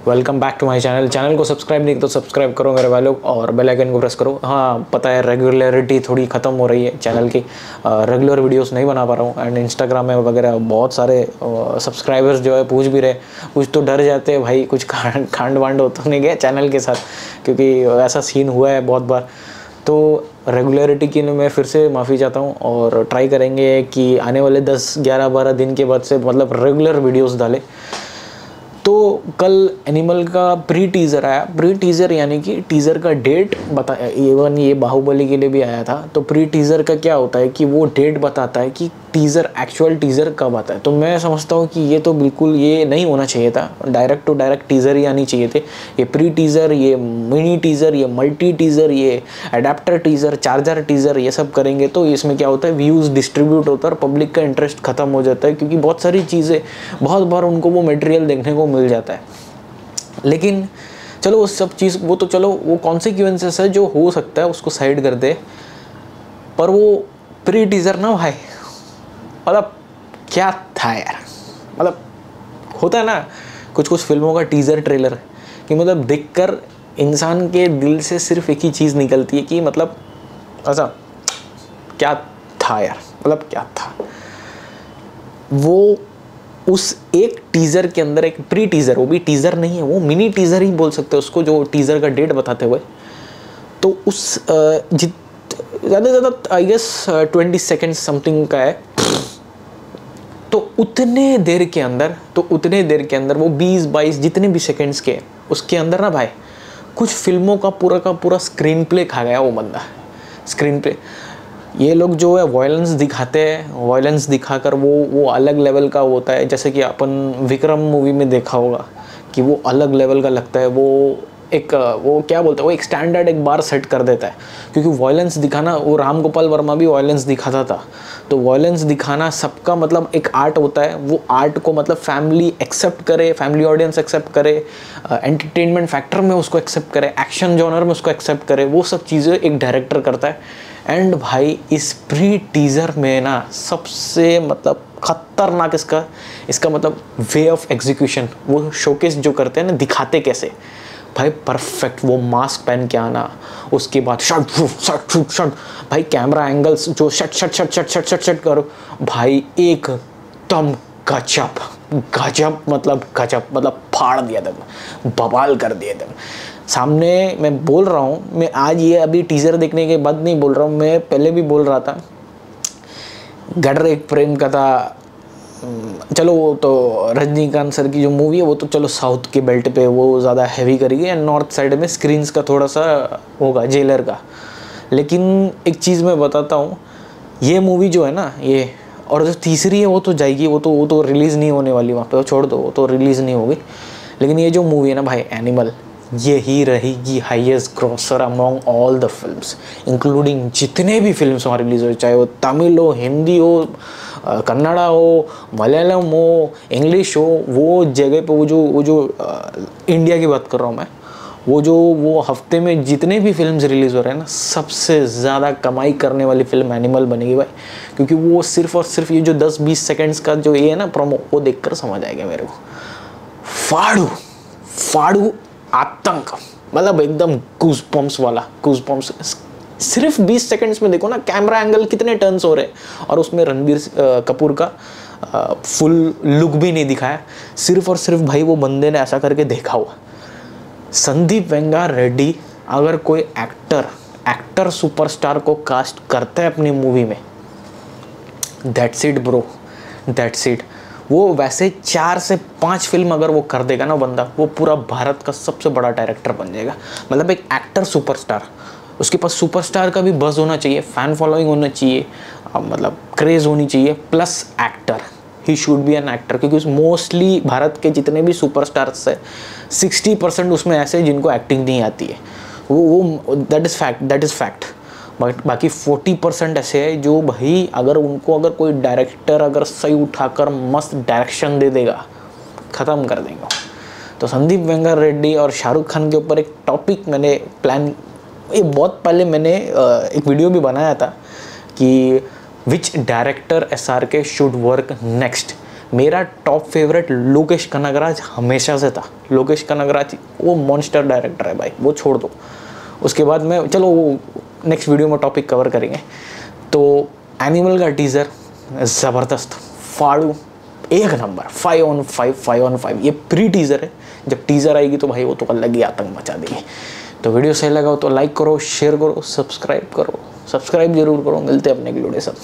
Welcome back to my channel को subscribe नहीं तो सब्सक्राइब करो मेरे भाई लोग और बेल आइकन को प्रेस करो। हाँ पता है रेगुलरिटी थोड़ी ख़त्म हो रही है चैनल की, रेगुलर वीडियोस नहीं बना पा रहा हूँ। एंड इंस्टाग्राम में वगैरह बहुत सारे सब्सक्राइबर्स जो है पूछ भी रहे, कुछ तो डर जाते हैं भाई कुछ कांड वांड हो तो नहीं गया चैनल के साथ, क्योंकि ऐसा सीन हुआ है बहुत बार। तो रेगुलरिटी के लिए मैं फिर से माफ़ी चाहता हूँ और ट्राई करेंगे कि आने वाले 10, 11, 12 दिन के बाद से मतलब रेगुलर वीडियोस डालें। तो कल एनिमल का प्री टीज़र आया। प्री टीज़र यानी कि टीज़र का डेट बता, इवन ये बाहुबली के लिए भी आया था। तो प्री टीज़र का क्या होता है कि वो डेट बताता है कि टीज़र एक्चुअल टीज़र कब आता है। तो मैं समझता हूँ कि ये तो बिल्कुल ये नहीं होना चाहिए था, डायरेक्ट टू डायरेक्ट टीज़र ही आनी चाहिए थे। ये प्री टीज़र, ये मिनी टीज़र, ये मल्टी टीज़र, ये अडेप्टर टीज़र, चार्जर टीज़र, ये सब करेंगे तो इसमें क्या होता है, व्यूज़ डिस्ट्रीब्यूट होता है और पब्लिक का इंटरेस्ट ख़त्म हो जाता है, क्योंकि बहुत सारी चीज़ें बहुत बार उनको वो मटेरियल देखने को मिल जाता है। लेकिन चलो उस सब चीज़ वो तो चलो वो कॉन्सिक्वेंसेस है जो हो सकता है उसको साइड कर दे, पर वो प्री टीज़र ना भाई मतलब क्या था यार। मतलब होता है ना कुछ कुछ फिल्मों का टीज़र ट्रेलर कि मतलब देखकर इंसान के दिल से सिर्फ एक ही चीज़ निकलती है कि मतलब ऐसा क्या था यार, मतलब क्या था वो। उस एक टीज़र के अंदर एक प्री टीज़र, वो भी टीज़र नहीं है, वो मिनी टीज़र ही बोल सकते हैं उसको, जो टीज़र का डेट बताते हुए। तो उस ज़्यादा से ज़्यादा आई गेस 20 सेकेंड्स समथिंग का है। तो उतने देर के अंदर वो 20-22 जितने भी सेकेंड्स के उसके अंदर ना भाई कुछ फिल्मों का पूरा स्क्रीन प्ले खा गया वो बंदा। स्क्रीन प्ले ये लोग जो है वायलेंस दिखाते हैं, वायलेंस दिखाकर वो अलग लेवल का होता है। जैसे कि अपन विक्रम मूवी में देखा होगा कि वो अलग लेवल का लगता है। वो क्या बोलते हैं, वो एक स्टैंडर्ड एक बार सेट कर देता है, क्योंकि वायलेंस दिखाना, वो राम गोपाल वर्मा भी वायलेंस दिखाता था। तो वायलेंस दिखाना सबका मतलब एक आर्ट होता है। वो आर्ट को मतलब फैमिली एक्सेप्ट करे, फैमिली ऑडियंस एक्सेप्ट करे, एंटरटेनमेंट फैक्टर में उसको एक्सेप्ट करे, एक्शन जॉनर में उसको एक्सेप्ट करे, वो सब चीज़ें एक डायरेक्टर करता है। एंड भाई इस प्री टीज़र में ना सबसे मतलब खतरनाक इसका मतलब वे ऑफ एग्जीक्यूशन, वो शोकेस जो करते हैं ना, दिखाते कैसे भाई परफेक्ट। वो मास्क पहन के आना, उसके बाद शट भाई कैमरा एंगल्स जो शट करो भाई, एकदम गजब मतलब फाड़ दिया था, बवाल कर दिया था। सामने मैं बोल रहा हूँ, मैं आज ये अभी टीज़र देखने के बाद नहीं बोल रहा हूँ, मैं पहले भी बोल रहा था। गडर एक प्रेम कथा, चलो वो तो रजनीकांत सर की जो मूवी है वो तो चलो साउथ के बेल्ट पे वो ज़्यादा हैवी करेगी, एंड नॉर्थ साइड में स्क्रीन्स का थोड़ा सा होगा जेलर का। लेकिन एक चीज़ मैं बताता हूँ, ये मूवी जो है ना ये, और जो तीसरी है वो तो जाएगी, वो तो रिलीज़ नहीं होने वाली वहाँ पे, वो छोड़ दो, वो तो रिलीज़ नहीं होगी। लेकिन ये जो मूवी है ना भाई एनिमल, ये ही रहेगी highest grosser among all the films, including जितने भी फिल्म्स वहाँ रिलीज़ हो, चाहे वो तमिल हो, हिंदी हो, कन्नड़ा हो, मलयालम हो, इंग्लिश हो। वो जगह पे वो जो इंडिया की बात कर रहा हूँ मैं, वो हफ्ते में जितने भी फिल्म्स रिलीज़ हो रहे हैं ना, सबसे ज़्यादा कमाई करने वाली फिल्म एनिमल बनेगी भाई। क्योंकि वो सिर्फ और सिर्फ ये जो 10-20 सेकेंड्स का जो ये है ना प्रोमो, वो देखकर समझ आएगा मेरे को। फाड़ू आतंक, मतलब एकदम गूज़बम्प्स वाला, गूज़बम्प्स। सिर्फ 20 सेकंड्स में देखो ना कैमरा एंगल कितने टर्न्स हो रहे हैं, और उसमें रणबीर कपूर का फुल लुक भी नहीं दिखाया। सिर्फ और सिर्फ भाई वो बंदे ने ऐसा करके देखा हुआ। संदीप वेंगा रेड्डी अगर कोई एक्टर सुपरस्टार को कास्ट करता है अपनी मूवी में, that's it bro, that's it. वो वैसे 4 से 5 फिल्म अगर वो कर देगा ना बंदा, वो पूरा भारत का सबसे बड़ा डायरेक्टर बन जाएगा। मतलब एक एक्टर सुपरस्टार, उसके पास सुपरस्टार का भी बज़ होना चाहिए, फ़ैन फॉलोइंग होना चाहिए, मतलब क्रेज़ होनी चाहिए, plus actor. He should be an actor, क्योंकि मोस्टली भारत के जितने भी सुपरस्टार्स है 60% उसमें ऐसे जिनको एक्टिंग नहीं आती है। वो दैट इज़ फैक्ट। बाकी 40% ऐसे है जो भाई अगर कोई डायरेक्टर अगर सही उठाकर मस्त डायरेक्शन दे देगा, ख़त्म कर देंगे। तो संदीप वेंगा रेड्डी और शाहरुख खान के ऊपर एक टॉपिक मैंने प्लान, ये बहुत पहले मैंने एक वीडियो भी बनाया था कि which director SRK should work next. मेरा टॉप फेवरेट लोकेश कनगराज हमेशा से था। लोकेश कनगराज वो मॉन्स्टर डायरेक्टर है भाई, वो छोड़ दो। उसके बाद में चलो वो नेक्स्ट वीडियो में टॉपिक कवर करेंगे। तो एनिमल का टीज़र ज़बरदस्त, फाड़ू, एक नंबर, 5 on 5, 5 on 5। ये प्री टीज़र है, जब टीज़र आएगी तो भाई वो तो अलग ही आतंक मचा देगी। तो वीडियो सही लगा हो तो लाइक करो, शेयर करो, सब्सक्राइब करो, सब्सक्राइब जरूर करो। मिलते हैं अपने अगले वीडियो सब।